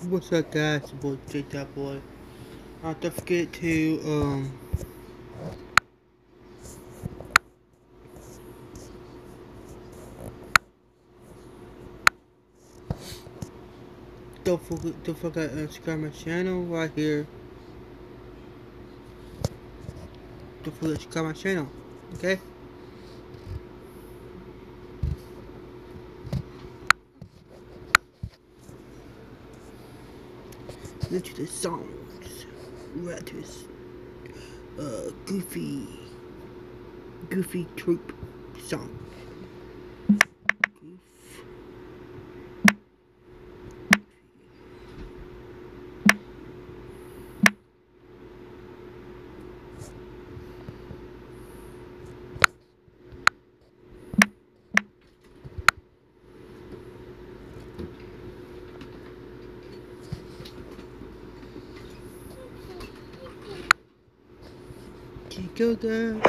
What's up, guys? It's your boy J Boy. Don't forget to don't forget to subscribe my channel right here. Don't forget to subscribe my channel. Okay? Listen to the songs. Right to this Goofy Troop song. Go girl.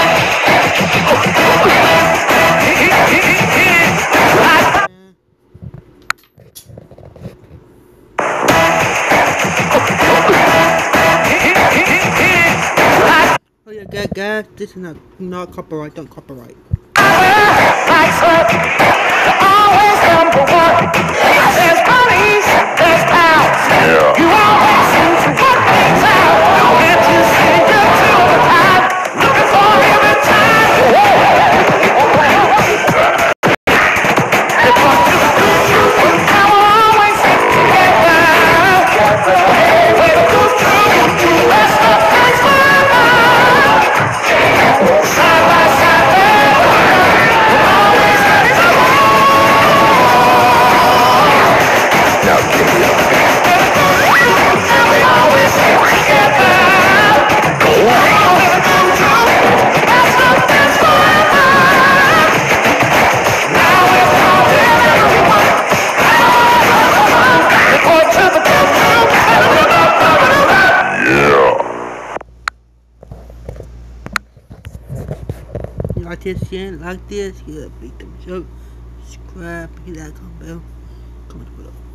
Oh yeah, guys, this is not copyright. Don't copyright. Always number one. There's money, there's power. You always seem to work things out. Can't you see you're too high? Looking for every time. It's what you do. I will always stick together. When it goes through, let's not fight forever. Side by side, we'll always have trouble. Now give me up. We always stick together. Never come true. That's not that's forever. Now we're calling everyone. Report to the bedroom. You like this channel? Like this? Yeah, big thumbs up. Subscribe. Hit that comment bell. Comment below.